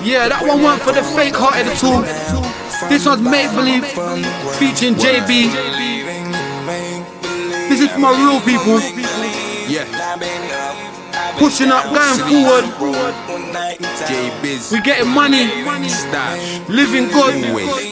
Yeah, that one weren't for the fake hearted at all. This one's Make Believe, featuring JB. This is for my real people. Yeah. Pushing up, going forward. We getting money, living good.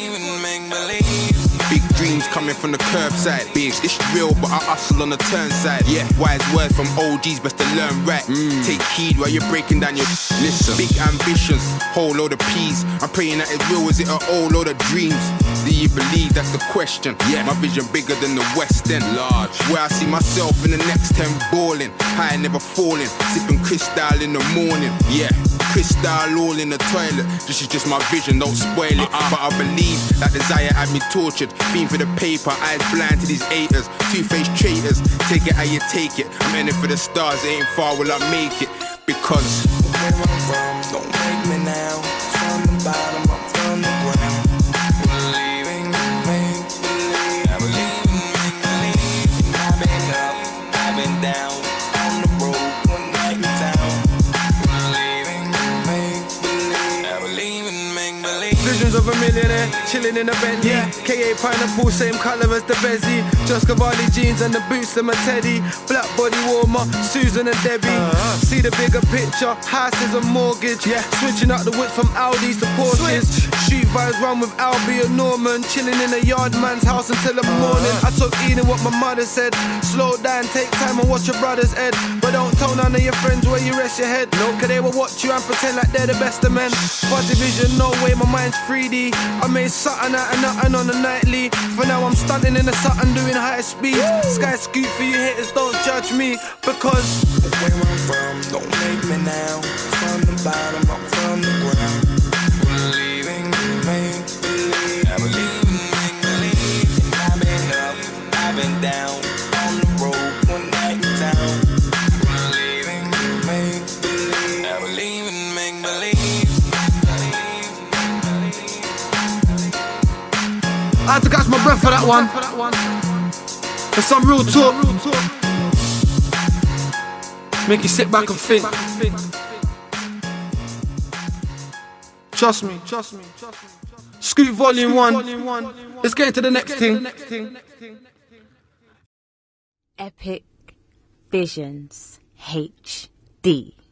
Big dreams coming from the curbside. Bigs, it's real, but I hustle on the turn side. Yeah, wise words from OGs, best to learn right. Take heed while you're breaking down your listen. Big ambitions, whole load of peas. I'm praying that it's real, is it a whole load of dreams? Do you believe? That's the question. Yeah, my vision bigger than the West End. Large, where I see myself in the next 10 balling. High, never falling, sipping crystal in the morning. Yeah, crystal all in the toilet. This is just my vision, don't spoil it. But I believe that desire had me tortured. Fiend for the paper, eyes blind to these haters. Two-faced traitors, take it how you take it. I'm heading for the stars, it ain't far will I make it. Because where I'm from, don't make me now. From the bottom, I'm from the ground. Believing, make believe. I believe in make believe. I've been up, I've been down. On the road, one night in town. Believing, make believe. I believe in make believe. Visions of a millionaire, chilling in a Bentley. KA pineapple, same colour as the Bezzy. Just Cavalli jeans and the boots of my Teddy. Black body warmer, Susan and Debbie. See the bigger picture, houses and mortgage. Switching up the whip from Audis to Porsches. Street vibes run with Albie and Norman. Chilling in a yard man's house until the morning. I took Eden what my mother said. Slow down, take time and watch your brother's head. But don't tell none of your friends where you rest your head. No, cause they will watch you and pretend like they're the best of men. Fuzzy vision, no way, my mind's 3D. I made something out of nothing on the nightly. For now I'm stunting in the Sutton doing high speed. Sky scoop for you haters, don't judge me. Because where I'm from, don't make me now. From the bottom, I'm from the ground. Believing, make believe. I believe in make believe. And I've been up, I've been down. On the road, one night in town. Believing, make believe. I believe in make believe. I had to catch my breath for that one. For some real talk. Make you sit back and think. Trust me. Scoop volume 1. Let's get into the next thing. Epic Visions HD.